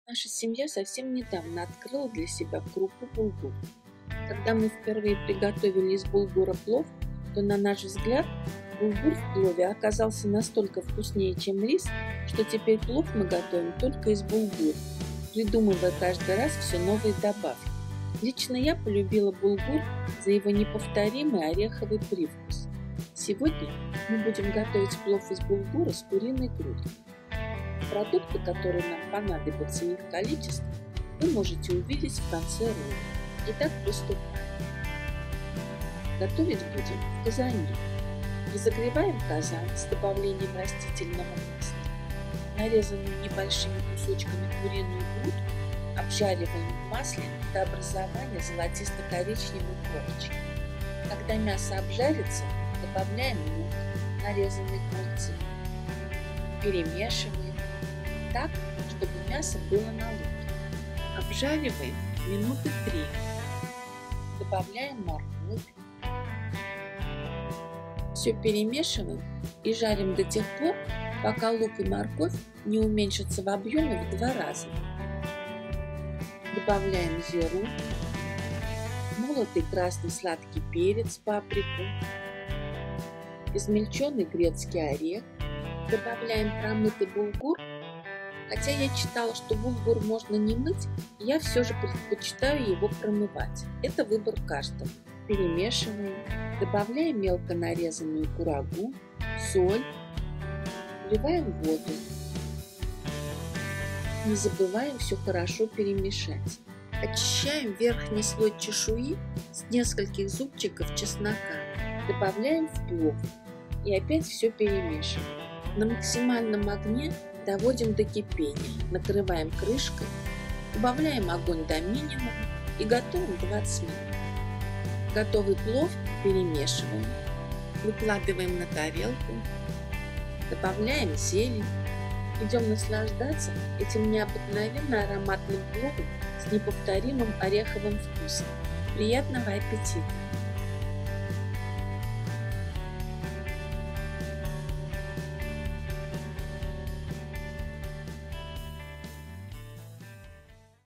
Наша семья совсем недавно открыла для себя крупу булгур. Когда мы впервые приготовили из булгура плов, то, на наш взгляд, булгур в плове оказался настолько вкуснее, чем рис, что теперь плов мы готовим только из булгура, придумывая каждый раз все новые добавки. Лично я полюбила булгур за его неповторимый ореховый привкус. Сегодня мы будем готовить плов из булгура с куриной грудкой. Продукты, которые нам понадобятся, и их количество, вы можете увидеть в конце ролика. Итак, приступаем. Готовить будем в казане. Разогреваем казан с добавлением растительного масла. Нарезанную небольшими кусочками куриную грудку обжариваем в масле до образования золотисто-коричневой корочки. Когда мясо обжарится, добавляем лук, нарезанный кольцами. Перемешиваем так, чтобы мясо было на луке. Обжариваем минуты 3. Добавляем морковь. Все перемешиваем и жарим до тех пор, пока лук и морковь не уменьшатся в объеме в 2 раза. Добавляем зиру, молотый красный сладкий перец, паприку, измельченный грецкий орех. Добавляем промытый булгур. Хотя я читала, что булгур можно не мыть, я все же предпочитаю его промывать. Это выбор каждого. Перемешиваем, добавляем мелко нарезанную курагу, соль, вливаем воду. Не забываем все хорошо перемешать. Очищаем верхний слой чешуи с нескольких зубчиков чеснока. Добавляем в плов и опять все перемешиваем. На максимальном огне доводим до кипения, накрываем крышкой, убавляем огонь до минимума и готовим 20 минут. Готовый плов перемешиваем, выкладываем на тарелку, добавляем зелень, идем наслаждаться этим необыкновенно ароматным пловом с неповторимым ореховым вкусом. Приятного аппетита!